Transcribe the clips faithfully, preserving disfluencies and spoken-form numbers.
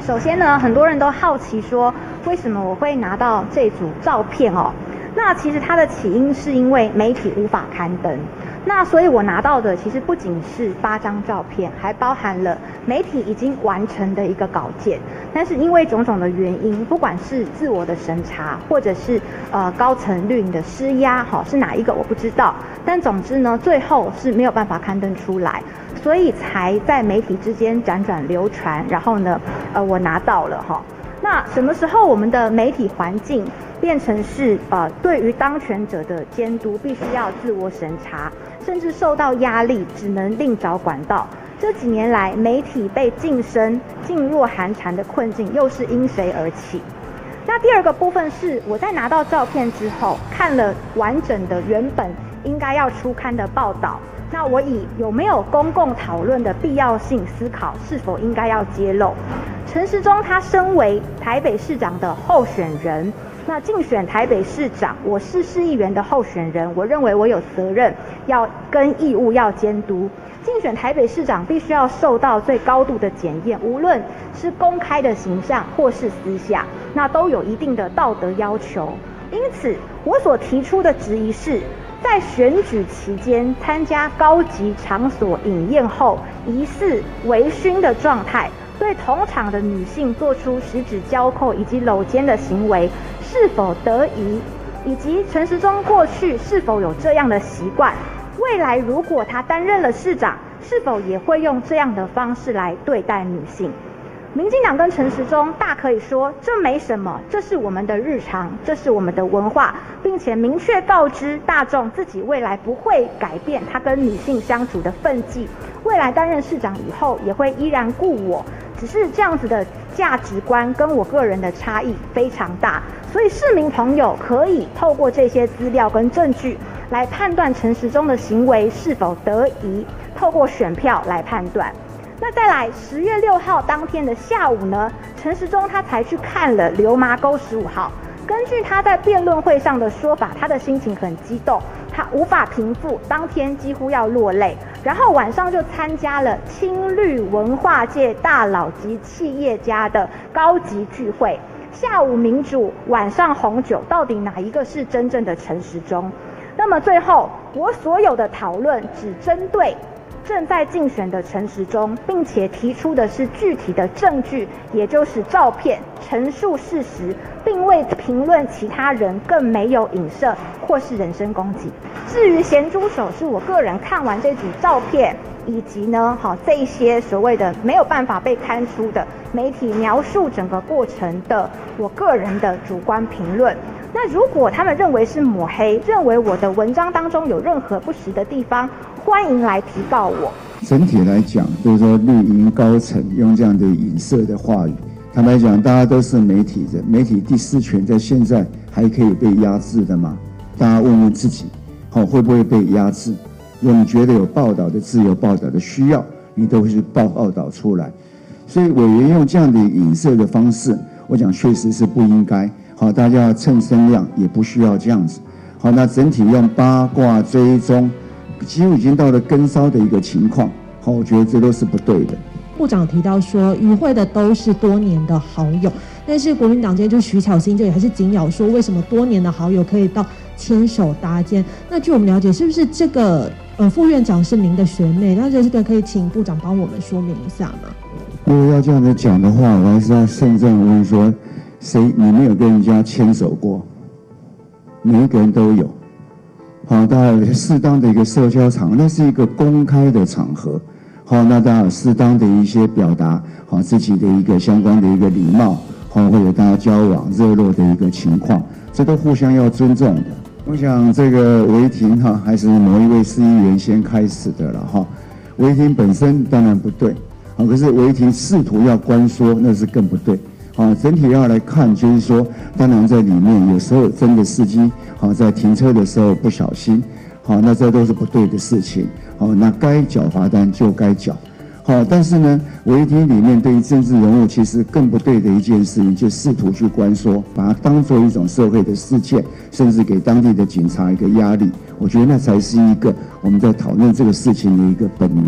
首先呢，很多人都好奇说，为什么我会拿到这组照片哦？那其实它的起因是因为媒体无法刊登。那所以我拿到的其实不仅是八张照片，还包含了媒体已经完成的一个稿件。但是因为种种的原因，不管是自我的审查，或者是呃高层绿营的施压，好是哪一个我不知道。但总之呢，最后是没有办法刊登出来，所以才在媒体之间辗转流传。然后呢，呃我拿到了哈。那什么时候我们的媒体环境变成是呃对于当权者的监督必须要自我审查，甚至受到压力，只能另找管道？这几年来，媒体被晋升、噤若寒蝉的困境，又是因谁而起？那第二个部分是，我在拿到照片之后，看了完整的原本应该要出刊的报道，那我以有没有公共讨论的必要性思考，是否应该要揭露？陈时中他身为台北市长的候选人，那竞选台北市长，我是市议员的候选人，我认为我有责任要跟义务要监督。竞选台北市长必须要受到最高度的检验，无论是公开的形象或是私下，那都有一定的道德要求。因此，我所提出的质疑是，在选举期间参加高级场所饮宴后，疑似微醺的状态，对同场的女性做出十指交扣以及搂肩的行为，是否得宜？以及陈时中过去是否有这样的习惯？未来如果他担任了市长，是否也会用这样的方式来对待女性？民进党跟陈时中大可以说这没什么，这是我们的日常，这是我们的文化，并且明确告知大众自己未来不会改变他跟女性相处的分际，未来担任市长以后也会依然顾我，只是这样子的价值观跟我个人的差异非常大，所以市民朋友可以透过这些资料跟证据来判断陈时中的行为是否得宜，透过选票来判断。那再来，十月六号当天的下午呢，陈时中他才去看了流麻沟十五号。根据他在辩论会上的说法，他的心情很激动，他无法平复，当天几乎要落泪。然后晚上就参加了青绿文化界大佬及企业家的高级聚会。下午民主，晚上红酒，到底哪一个是真正的陈时中？那么最后，我所有的讨论只针对正在竞选的陈时中，并且提出的是具体的证据，也就是照片，陈述事实，并未评论其他人，更没有影射或是人身攻击。至于咸猪手，是我个人看完这组照片，以及呢，好这一些所谓的没有办法被刊出的媒体描述整个过程的我个人的主观评论。那如果他们认为是抹黑，认为我的文章当中有任何不实的地方，欢迎来提告我。 整体来讲，就是说绿营高层用这样的影射的话语，坦白讲，大家都是媒体人，媒体第四权在现在还可以被压制的吗？大家问问自己，好、哦、会不会被压制？如果你觉得有报道的自由、报道的需要，你都会去报报道出来。所以委员用这样的影射的方式，我讲确实是不应该。好，大家要蹭声量，也不需要这样子。好，那整体用八卦追踪，几乎已经到了跟梢的一个情况。好，我觉得这都是不对的。 部长提到说，与会的都是多年的好友，但是国民党今天就徐巧芯这里还是紧咬说，为什么多年的好友可以到牵手搭肩？那据我们了解，是不是这个呃副院长是您的学妹？那这个可以请部长帮我们说明一下吗？ 如果要这样子讲的话，我还是要慎重问说，谁你没有跟人家牵手过？每一个人都有。好，大家有适当的一个社交场合，那是一个公开的场合。好，那大家有适当的一些表达，好自己的一个相关的一个礼貌，好或者大家交往热络的一个情况，这都互相要尊重的。我想这个违停哈，还是某一位市议员先开始的了哈。违停本身当然不对，好，可是违停试图要关说，那是更不对。好，整体要来看，就是说，当然在里面有时候真的司机好在停车的时候不小心，好，那这都是不对的事情。好，那该缴罚单就该缴。好，但是呢，违停里面对于政治人物其实更不对的一件事情，就试图去关说，把它当作一种社会的事件，甚至给当地的警察一个压力。我觉得那才是一个我们在讨论这个事情的一个本源。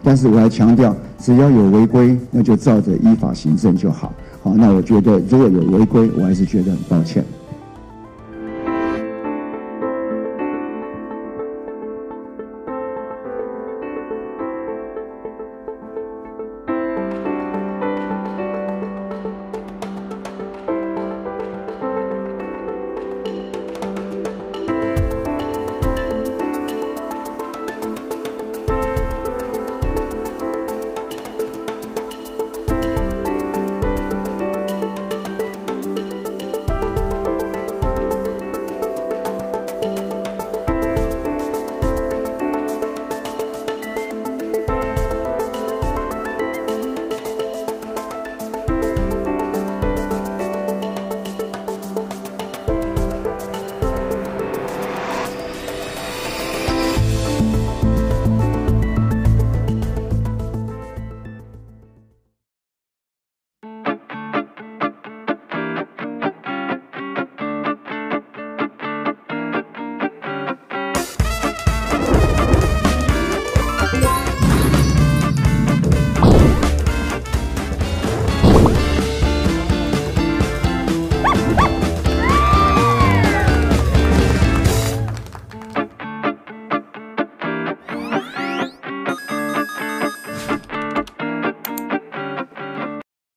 但是我还强调，只要有违规，那就照着依法行政就好。好，那我觉得如果有违规，我还是觉得很抱歉。